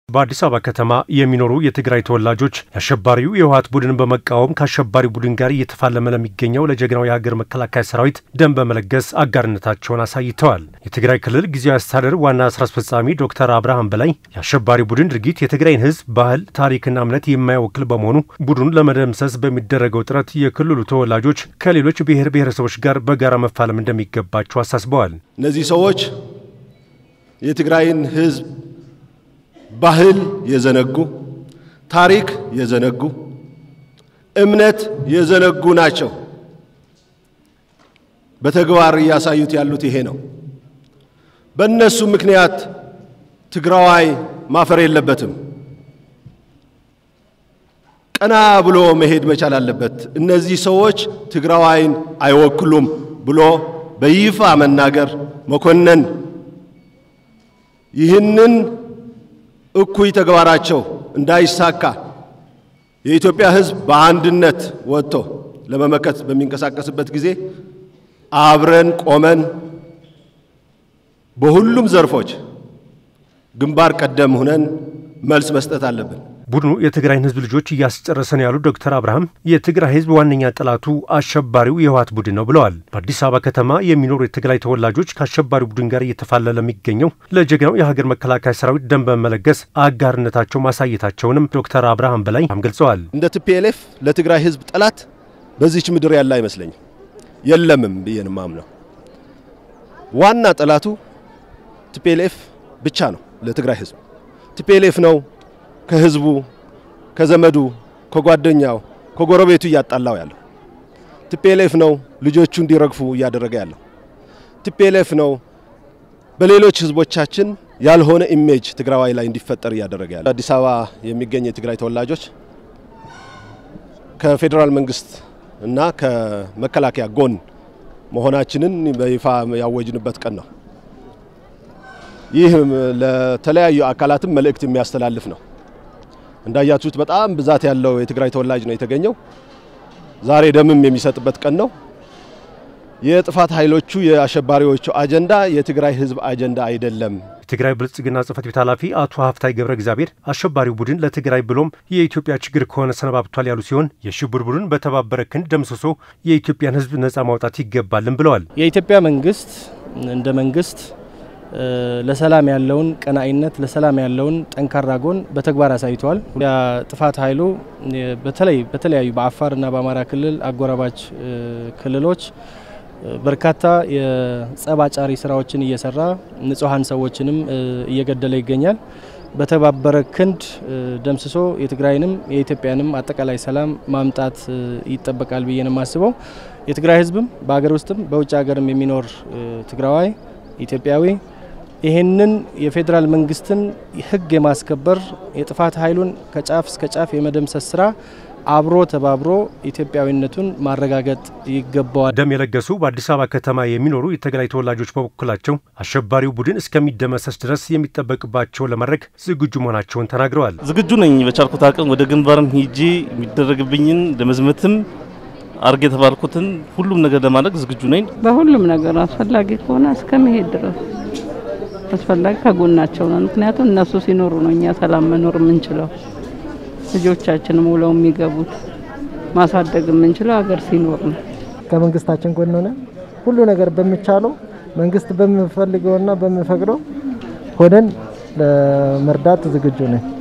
በአዲስ አበባ ከተማ የሚኖሩ የትግራይ ተወላጆች አሸባሪው የህወሓት ቡድን በመቃወም ከአሸባሪ ቡድን ጋር እየተፋለመ ለሚገኘው ለጀግናው የሀገር መከላከያ ሰራዊት ደም በመለገስ አጋርነታቸውን አሳይተዋል። የትግራይ ክልል ጊዜያዊ አስተዳደር ዋና ስራ አስፈጻሚ ዶክተር አብርሃም በላይ የአሸባሪ ቡድን ድርጊት የትግራይን ህዝብ ባህል፣ ታሪክና እምነት የማይወክል በመሆኑ ቡድኑን ለመደምሰስ በሚደረገው ጥረት የክልሉ ተወላጆች ከሌሎች ብሔር ብሔረሰቦች ጋር በጋራ መፋለም እንደሚገባቸው አሳስበዋል። እነዚህ ሰዎች የትግራይን ህዝብ ባህል የዘነጉ ታሪክ የዘነጉ እምነት የዘነጉ ናቸው። በተግባር ያሳዩት ያሉት ይሄ ነው። በእነሱ ምክንያት ትግራዋይ ማፈር የለበትም። ቀና ብሎ መሄድ መቻል አለበት። እነዚህ ሰዎች ትግራዋይን አይወክሉም ብሎ በይፋ መናገር መኮነን ይህንን እኩይ ተግባራቸው እንዳይሳካ የኢትዮጵያ ህዝብ በአንድነት ወጥቶ ለመመከት በሚንቀሳቀስበት ጊዜ አብረን ቆመን በሁሉም ዘርፎች ግንባር ቀደም ሆነን መልስ መስጠት አለብን። ቡድኑ የትግራይን ህዝብ ልጆች እያስጨረሰ ነው ያሉት ዶክተር አብርሃም የትግራይ ህዝብ ዋነኛ ጠላቱ አሸባሪው የህወሓት ቡድን ነው ብለዋል። በአዲስ አበባ ከተማ የሚኖሩ የትግራይ ተወላጆች ከአሸባሪው ቡድን ጋር እየተፋለለ የሚገኘው ለጀግናው የሀገር መከላከያ ሰራዊት ደም በመለገስ አጋርነታቸው ማሳየታቸውንም ዶክተር አብርሃም በላይ ገልጸዋል። እንደ ቲፒኤልኤፍ ለትግራይ ህዝብ ጠላት በዚች ምድር ያለ አይመስለኝም፣ የለምም ብዬን ማምነው። ዋና ጠላቱ ቲፒኤልኤፍ ብቻ ነው። ለትግራይ ህዝብ ቲፒኤልኤፍ ነው ከህዝቡ ከዘመዱ ከጓደኛው ከጎረቤቱ ያጣላው ያለው። ቲፒኤልኤፍ ነው ልጆቹ እንዲረግፉ ያደረገ ያለው። ቲፒኤልኤፍ ነው በሌሎች ህዝቦቻችን ያልሆነ ኢሜጅ ትግራዋይ ላይ እንዲፈጠር ያደረገ ያለው። አዲስ አበባ የሚገኝ የትግራይ ተወላጆች ከፌደራል መንግስት እና ከመከላከያ ጎን መሆናችንን በይፋ ያወጅንበት ቀን ነው። ይህ ለተለያዩ አካላትም መልእክት የሚያስተላልፍ ነው። እንዳያችሁት በጣም ብዛት ያለው የትግራይ ተወላጅ ነው የተገኘው። ዛሬ ደምም የሚሰጥበት ቀን ነው። የጥፋት ኃይሎቹ የአሸባሪዎቹ አጀንዳ የትግራይ ህዝብ አጀንዳ አይደለም። የትግራይ ብልጽግና ጽሕፈት ቤት ኃላፊ አቶ ሀፍታይ ገብረ እግዚአብሔር አሸባሪው ቡድን ለትግራይ ብሎም የኢትዮጵያ ችግር ከሆነ ሰነባብቷል ያሉ ሲሆን የሽብር ቡድን በተባበረ ክንድ ደምስሶ የኢትዮጵያን ህዝብ ነጻ ማውጣት ይገባልን ብለዋል። የኢትዮጵያ መንግስት እንደ መንግስት ለሰላም ያለውን ቀናኢነት ለሰላም ያለውን ጠንካራ ጎን በተግባር አሳይቷል። የጥፋት ኃይሉ በተለያዩ በአፋርና በአማራ ክልል አጎራባች ክልሎች በርካታ የጸባጫሪ ስራዎችን እየሰራ ንጹሃን ሰዎችንም እየገደለ ይገኛል። በተባበረ ክንድ ደምስሶ የትግራይንም የኢትዮጵያንም አጠቃላይ ሰላም ማምጣት ይጠበቃል ብዬ ነው የማስበው። የትግራይ ህዝብም በአገር ውስጥም በውጭ ሀገርም የሚኖር ትግራዋይ ኢትዮጵያዊ ይሄንን የፌደራል መንግስትን ህግ የማስከበር የጥፋት ኃይሉን ከጫፍ እስከ ጫፍ የመደምሰስ ስራ አብሮ ተባብሮ ኢትዮጵያዊነቱን ማረጋገጥ ይገባዋል። ደም የለገሱ በአዲስ አበባ ከተማ የሚኖሩ የትግራይ ተወላጆች በበኩላቸው አሸባሪው ቡድን እስከሚደመሰስ ድረስ የሚጠበቅባቸው ለማድረግ ዝግጁ መሆናቸውን ተናግረዋል። ዝግጁ ነኝ። በቻልኩት አቅም ወደ ግንባርም ሂጂ የሚደረግብኝን ለመዝመትም አርገ ተባልኩትን ሁሉም ነገር ለማድረግ ዝግጁ ነኝ። በሁሉም ነገር አስፈላጊ ከሆነ እስከመሄድ ድረስ አስፈላጊ ከጎናቸው ነው። ምክንያቱም እነሱ ሲኖሩ ነው እኛ ሰላም መኖር የምንችለው። ልጆቻችንም ውለው የሚገቡት ማሳደግ የምንችለው ሀገር ሲኖር ነው። ከመንግስታችን ጎን ሆነ ሁሉ ነገር በሚቻለው መንግስት በሚፈልገውና በሚፈቅደው ሆነን ለመርዳት ዝግጁ ነን።